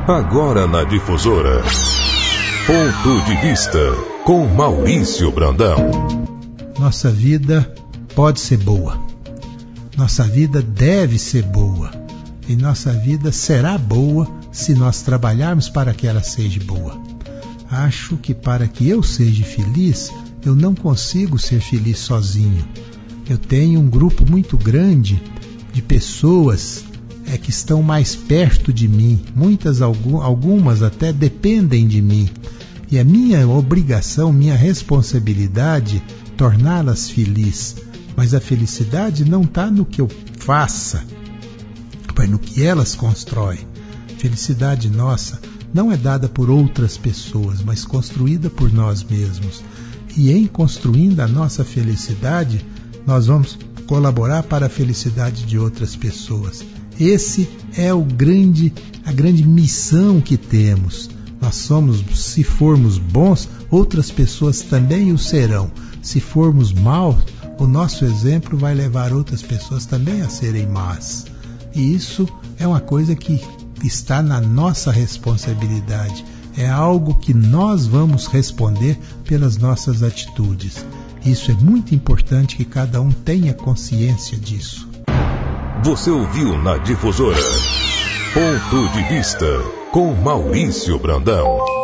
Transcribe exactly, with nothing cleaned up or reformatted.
Agora na Difusora. Ponto de Vista, com Maurício Brandão. Nossa vida pode ser boa. Nossa vida deve ser boa. E nossa vida será boa se nós trabalharmos para que ela seja boa. Acho que para que eu seja feliz, eu não consigo ser feliz sozinho. Eu tenho um grupo muito grande de pessoas é, que estão mais perto de mim. Muitas, algumas até dependem de mim. E é minha obrigação, minha responsabilidade torná-las felizes. Mas a felicidade não está no que eu faça, mas no que elas constroem. Felicidade nossa não é dada por outras pessoas, mas construída por nós mesmos. E em construindo a nossa felicidade, nós vamos colaborar para a felicidade de outras pessoas. Esse é o grande, a grande missão que temos. Nós somos, se formos bons, outras pessoas também o serão. Se formos maus, o nosso exemplo vai levar outras pessoas também a serem más. E isso é uma coisa que está na nossa responsabilidade. É algo que nós vamos responder pelas nossas atitudes. Isso é muito importante que cada um tenha consciência disso. Você ouviu na Difusora Ponto de Vista, com Maurício Brandão.